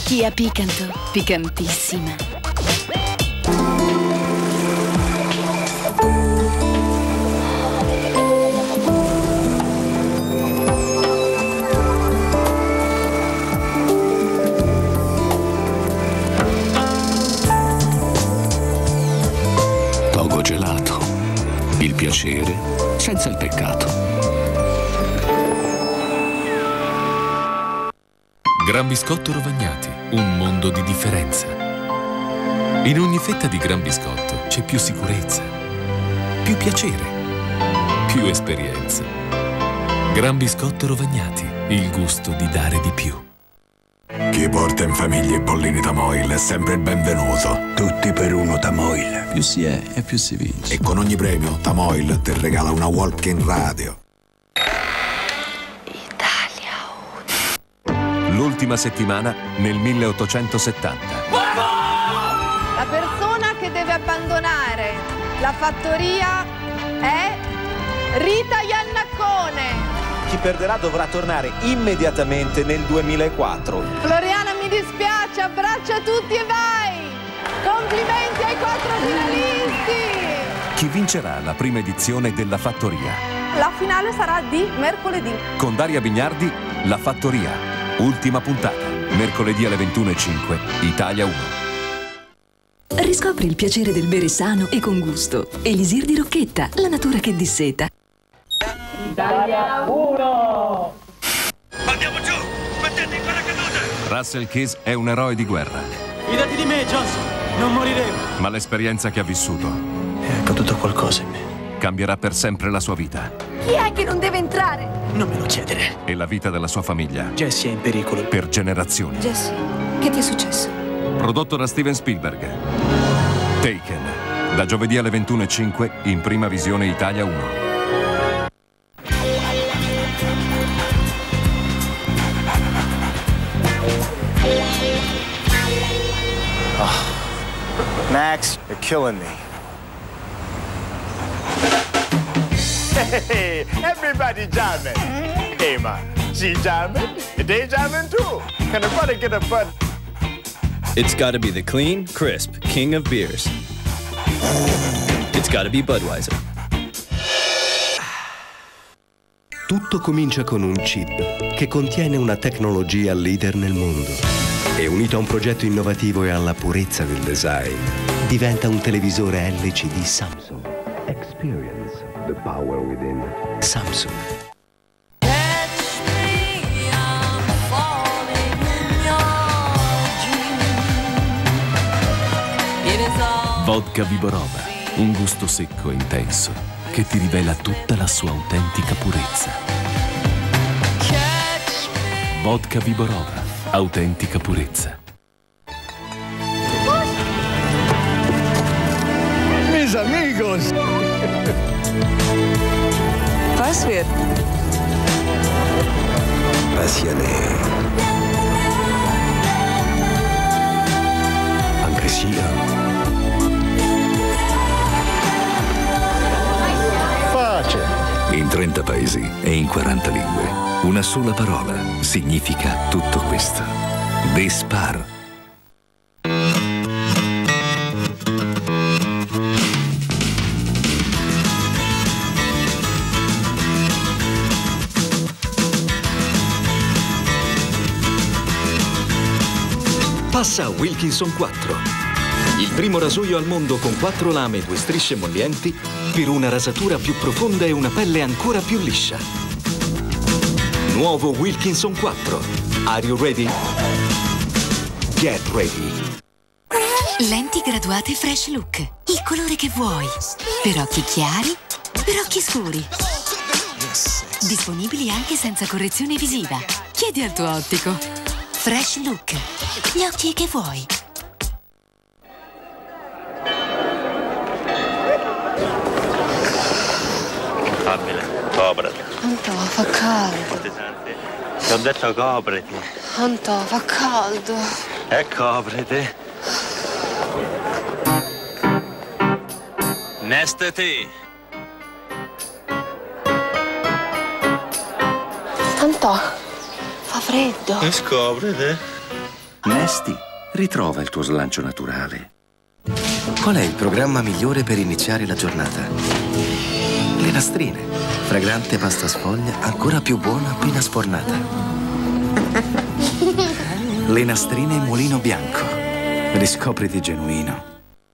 Kia Picanto, picantissima. Togo Gelato. Il piacere senza il peccato. Gran Biscotto Rovagnati, un mondo di differenza. In ogni fetta di Gran Biscotto c'è più sicurezza, più piacere, più esperienza. Gran Biscotto Rovagnati, il gusto di dare di più. Chi porta in famiglia i bollini Tamoil è sempre il benvenuto. Tutti per uno Tamoil. Più si è e più si vince. E con ogni premio Tamoil ti regala una walk-in radio. L'ultima settimana nel 1870. La persona che deve abbandonare la fattoria è Rita Iannaccone. Chi perderà dovrà tornare immediatamente nel 2004. Floriana, mi dispiace, abbraccia tutti e vai! Complimenti ai 4 finalisti! Chi vincerà la prima edizione della Fattoria? La finale sarà di mercoledì. Con Daria Bignardi, La Fattoria. Ultima puntata, mercoledì alle 21:05, Italia 1. Riscopri il piacere del bere sano e con gusto. Elisir di Rocchetta, la natura che disseta. Italia 1! Andiamo giù! Mettete in paracadute! Russell Case è un eroe di guerra. Fidati di me, Johnson! Non moriremo! Ma l'esperienza che ha vissuto È accaduto qualcosa in me. cambierà per sempre la sua vita. Chi è che non deve entrare? Non me lo chiedere. E la vita della sua famiglia. Jessie è in pericolo. Per generazioni. Jessie, che ti è successo? Prodotto da Steven Spielberg. Taken. Da giovedì alle 21:05 in prima visione Italia 1. Max, you're killing me. Hey, everybody jamming. Hey man, she jamming, they jamming too. Can a brother get a bud? It's gotta be the clean, crisp king of beers. It's gotta be Budweiser. Tutto comincia con un chip che contiene una tecnologia leader nel mondo e unito a un progetto innovativo e alla purezza del design diventa un televisore LCD Samsung. Experience the power within. Samsung. Vodka Viborova, un gusto secco e intenso che ti rivela tutta la sua autentica purezza. Vodka Viborova, autentica purezza. Mis amigos. Was wird? Passione. Angressia. Pace. In 30 paesi e in 40 lingue, una sola parola significa tutto questo. Despar. Passa Wilkinson 4. Il primo rasoio al mondo con 4 lame e 2 strisce emollienti per una rasatura più profonda e una pelle ancora più liscia. Nuovo Wilkinson 4. Are you ready? Get ready. Lenti graduate Fresh Look. Il colore che vuoi. Per occhi chiari, per occhi scuri. Disponibili anche senza correzione visiva. Chiedi al tuo ottico. Fresh Look. Gli occhi che vuoi. Fabile, coprati. Anto, fa caldo. Ti ho detto copriti. Anto, fa caldo. E copriti. Nestati. Anto, fa freddo. E scopriti. Nesti, ritrova il tuo slancio naturale. Qual è il programma migliore per iniziare la giornata? Le Nastrine. Fragrante pasta sfoglia, ancora più buona appena sfornata. Le Nastrine Mulino Bianco. Riscopriti genuino.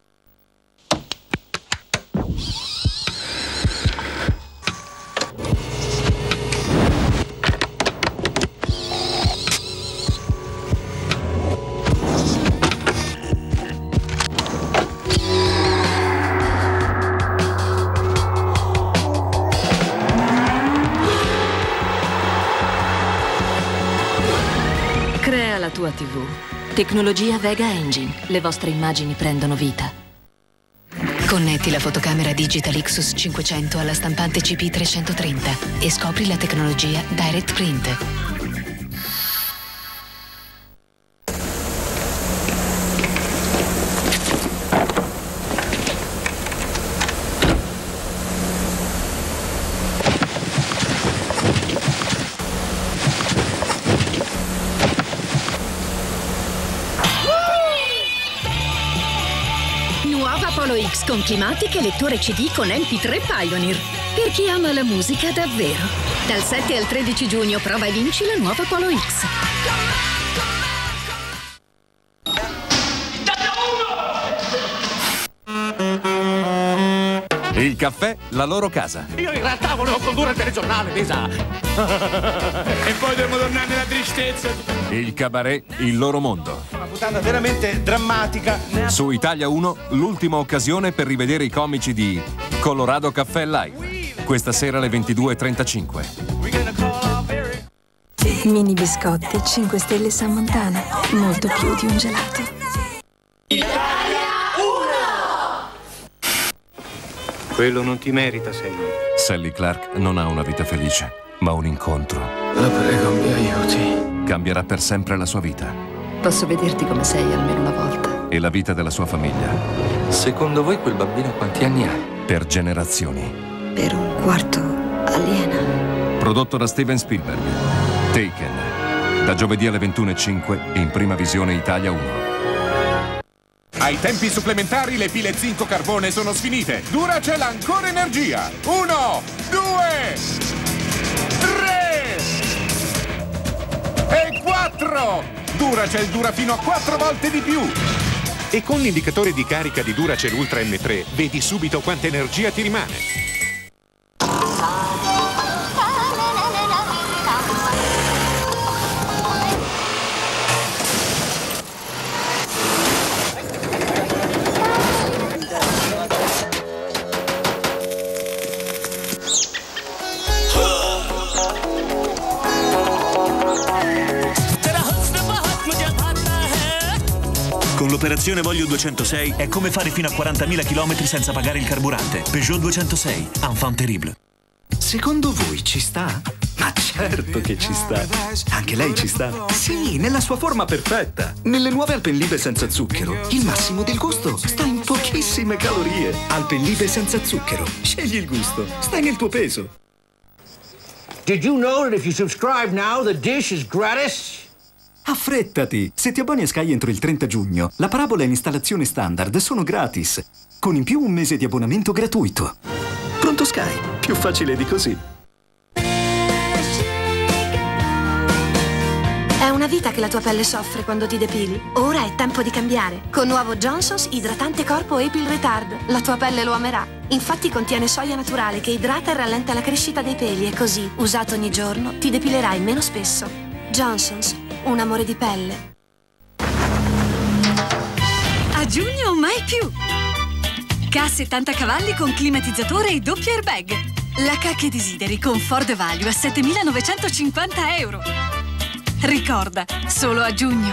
Crea la tua TV. Tecnologia Vega Engine. Le vostre immagini prendono vita. Connetti la fotocamera Digital Ixus 500 alla stampante CP330 e scopri la tecnologia Direct Print. Polo X con Climatic e lettore CD con MP3 Pioneer. Per chi ama la musica davvero. Dal 7 al 13 giugno prova e vinci la nuova Polo X. Il caffè, la loro casa. Io in realtà volevo condurre il telegiornale, Lisa. E poi devo tornare nella tristezza. Il cabaret, il loro mondo. Una puntata veramente drammatica. Su Italia 1, l'ultima occasione per rivedere i comici di Colorado Caffè Live. Questa sera alle 22:35. Mini biscotti 5 stelle San Montana. Molto più di un gelato. Italia 1! Quello non ti merita, Sally. Sally Clark non ha una vita felice, ma un incontro. La prego, mi aiuti. Cambierà per sempre la sua vita. Posso vederti come sei almeno una volta? E la vita della sua famiglia. Secondo voi quel bambino quanti anni ha? Per generazioni. Per un quarto aliena. Prodotto da Steven Spielberg. Taken. Da giovedì alle 21:05 in prima visione Italia 1. Ai tempi supplementari le pile zinco carbone sono sfinite. Duracell ancora energia. 1, 2, 3 e 4. Duracell dura fino a 4 volte di più. E con l'indicatore di carica di Duracell Ultra M3 vedi subito quanta energia ti rimane. Con l'operazione Voglio 206 è come fare fino a 40.000 km senza pagare il carburante. Peugeot 206, enfant terrible. Secondo voi ci sta? Ma certo che ci sta. Anche lei ci sta? Sì, nella sua forma perfetta. Nelle nuove Alpenlibe senza zucchero, il massimo del gusto sta in pochissime calorie. Alpenlibe senza zucchero. Scegli il gusto. Stai nel tuo peso. Did you know that if you subscribe now, the dish is gratis? Affrettati! Se ti abboni a Sky entro il 30 giugno, la parabola in installazione standard sono gratis. Con in più un mese di abbonamento gratuito. Pronto Sky? Più facile di così. È una vita che la tua pelle soffre quando ti depili. Ora è tempo di cambiare. Con nuovo Johnson's Idratante Corpo Epil Retard. La tua pelle lo amerà. Infatti contiene soia naturale che idrata e rallenta la crescita dei peli e così, usato ogni giorno, ti depilerai meno spesso. Johnson's. Un amore di pelle. A giugno mai più! K70 cavalli con climatizzatore e doppio airbag. La K che desideri con Ford Value a 7.950 euro. Ricorda, solo a giugno.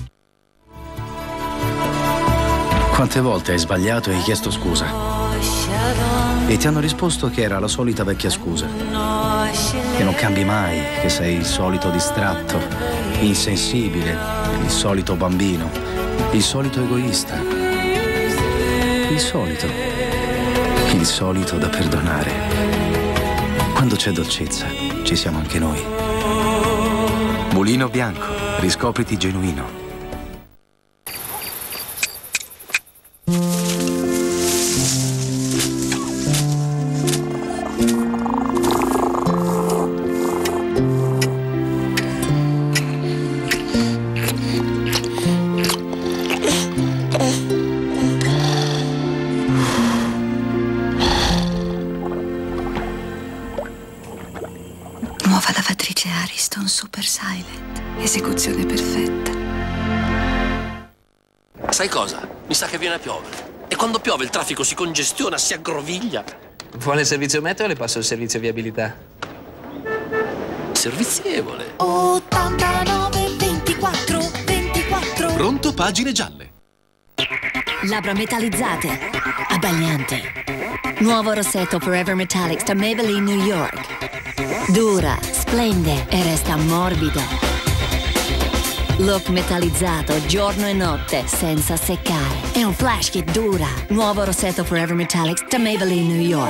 Quante volte hai sbagliato e hai chiesto scusa? E ti hanno risposto che era la solita vecchia scusa. Che non cambi mai, che sei il solito distratto, insensibile, il solito bambino, il solito egoista. Il solito da perdonare. Quando c'è dolcezza, ci siamo anche noi. Mulino Bianco, riscopriti genuino. Keystone Super Silent. Esecuzione perfetta. Sai cosa? Mi sa che viene a piovere. E quando piove il traffico si congestiona, si aggroviglia. Vuole il servizio meteo o le passo il servizio viabilità? Servizievole. 89 24 24. Pronto, pagine gialle. Labbra metallizzate, abbaglianti. Nuovo rossetto Forever Metallics da Maybelline New York. Dura, splende e resta morbida. Look metallizzato giorno e notte senza seccare. È un flash che dura. Nuovo rossetto Forever Metallics da Maybelline New York.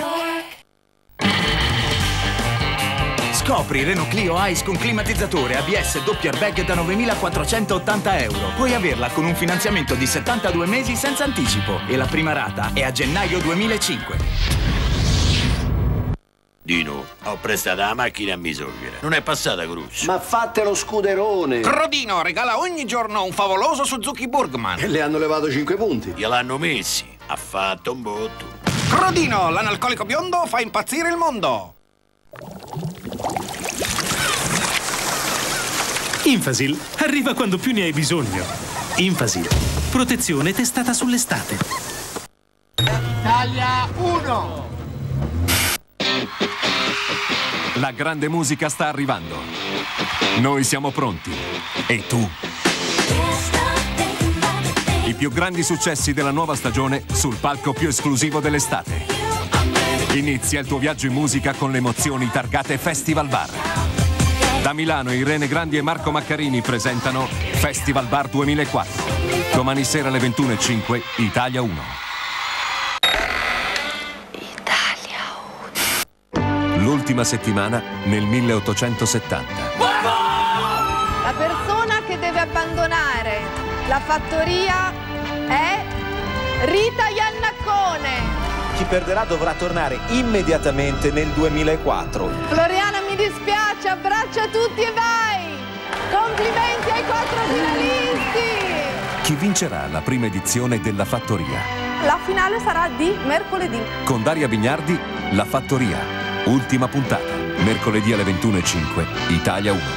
Scopri Renault Clio Ice con climatizzatore ABS doppio airbag da 9.480 euro. Puoi averla con un finanziamento di 72 mesi senza anticipo e la prima rata è a gennaio 2005. Dino, ho prestato la macchina a Misolghera. Non è passata Cruz. Ma fate lo scuderone! Crodino regala ogni giorno un favoloso Suzuki Burgman. E le hanno levato 5 punti. Gliel'hanno messi. Ha fatto un botto. Crodino, l'analcolico biondo fa impazzire il mondo. Infasil arriva quando più ne hai bisogno. Infasil, protezione testata sull'estate. Italia 1. La grande musica sta arrivando. Noi siamo pronti. E tu? I più grandi successi della nuova stagione sul palco più esclusivo dell'estate. Inizia il tuo viaggio in musica con le emozioni targate Festival Bar. Da Milano Irene Grandi e Marco Maccarini presentano Festival Bar 2004. Domani sera alle 21:05, Italia 1. L'ultima settimana nel 1870. La persona che deve abbandonare la fattoria è Rita Iannaccone. Chi perderà dovrà tornare immediatamente nel 2004. Floriana, mi dispiace, abbraccia tutti e vai! Complimenti ai 4 finalisti! Chi vincerà la prima edizione della Fattoria? La finale sarà di mercoledì. Con Daria Bignardi, La Fattoria. Ultima puntata, mercoledì alle 21:05, Italia 1.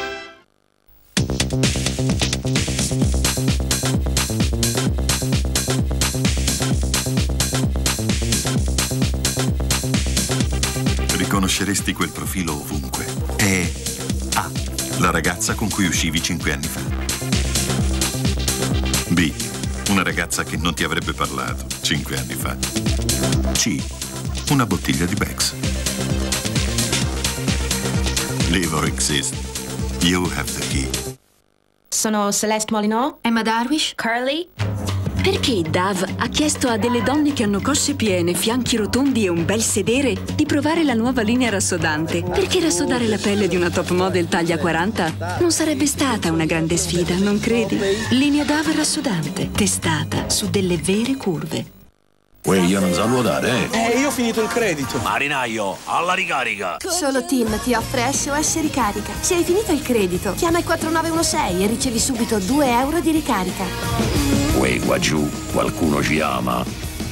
Riconosceresti quel profilo ovunque. È A, la ragazza con cui uscivi 5 anni fa. B, una ragazza che non ti avrebbe parlato 5 anni fa. C, una bottiglia di Beck's. Live or exist. You have the key. Sono Celeste Molineux, Emma Darwish, Curly. Perché Dove ha chiesto a delle donne che hanno cosce piene, fianchi rotondi e un bel sedere di provare la nuova linea rassodante? Perché rassodare la pelle di una top model taglia 40 non sarebbe stata una grande sfida, non credi? Linea Dove rassodante, testata su delle vere curve. Uè, io non so nuotare, io ho finito il credito. Marinaio, alla ricarica. Solo Tim ti offre SOS Ricarica. Se hai finito il credito, chiama il 4916 e ricevi subito 2 euro di ricarica. Uè, qua giù, qualcuno ci ama.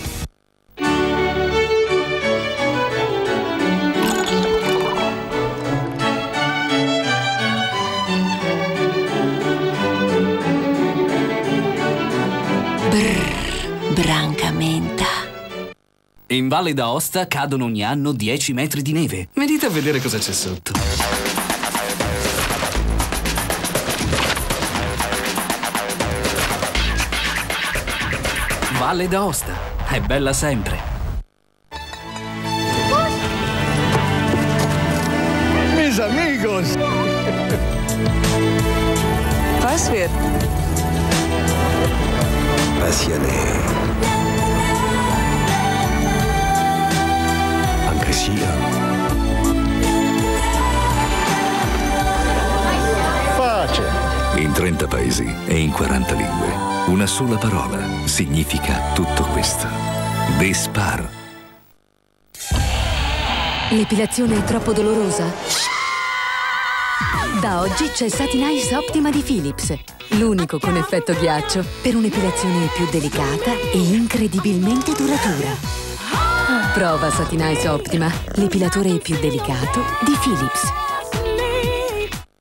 Branca menta. In Valle d'Aosta cadono ogni anno 10 metri di neve. Venite a vedere cosa c'è sotto. Valle d'Aosta è bella sempre. Mis amigos! Was wird? Passione. Anche sia. Pace. In 30 paesi e in 40 lingue, una sola parola significa tutto questo. Despar. L'epilazione è troppo dolorosa? Da oggi c'è Satin Ice Optima di Philips. L'unico con effetto ghiaccio per un'epilazione più delicata e incredibilmente duratura. Prova Satin Ice Optima, l'epilatore più delicato di Philips.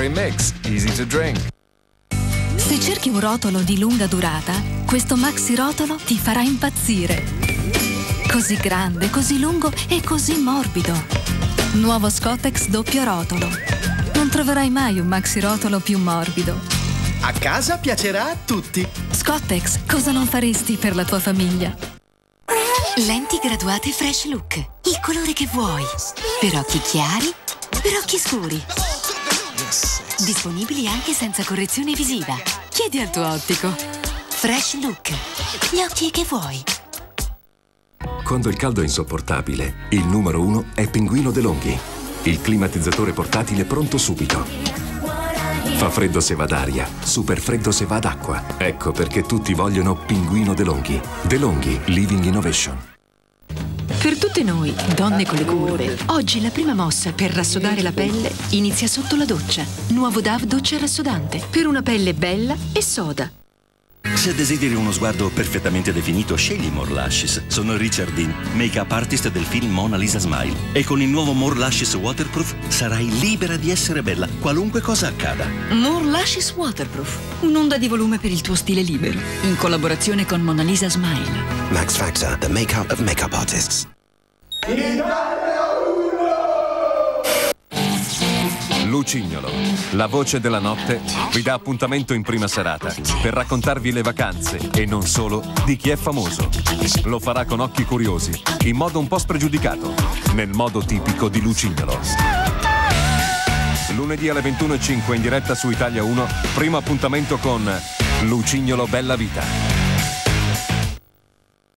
Strawberry Mix, easy to drink. Se cerchi un rotolo di lunga durata, questo maxi rotolo ti farà impazzire. Così grande, così lungo e così morbido. Nuovo Scottex doppio rotolo. Non troverai mai un maxi rotolo più morbido. A casa piacerà a tutti. Scottex, cosa non faresti per la tua famiglia? Lenti graduate Fresh Look. Il colore che vuoi. Per occhi chiari, per occhi scuri. Disponibili anche senza correzione visiva. Chiedi al tuo ottico. Fresh Look. Gli occhi che vuoi. Quando il caldo è insopportabile, il numero 1 è Pinguino DeLonghi. Il climatizzatore portatile pronto subito. Fa freddo se va d'aria, super freddo se va d'acqua. Ecco perché tutti vogliono Pinguino DeLonghi. DeLonghi Living Innovation. Per tutte noi, donne con le curve, oggi la prima mossa per rassodare la pelle inizia sotto la doccia. Nuovo Dove Doccia Rassodante, per una pelle bella e soda. Se desideri uno sguardo perfettamente definito, scegli More Lashes. Sono Richard Dean, make-up artist del film Mona Lisa Smile. E con il nuovo More Lashes Waterproof sarai libera di essere bella, qualunque cosa accada. More Lashes Waterproof, un'onda di volume per il tuo stile libero. In collaborazione con Mona Lisa Smile. Max Factor, the make-up of make-up artists. Lucignolo, la voce della notte, vi dà appuntamento in prima serata per raccontarvi le vacanze e non solo di chi è famoso. Lo farà con occhi curiosi, in modo un po' spregiudicato, nel modo tipico di Lucignolo. Lunedì alle 21:05 in diretta su Italia 1, primo appuntamento con Lucignolo Bella Vita.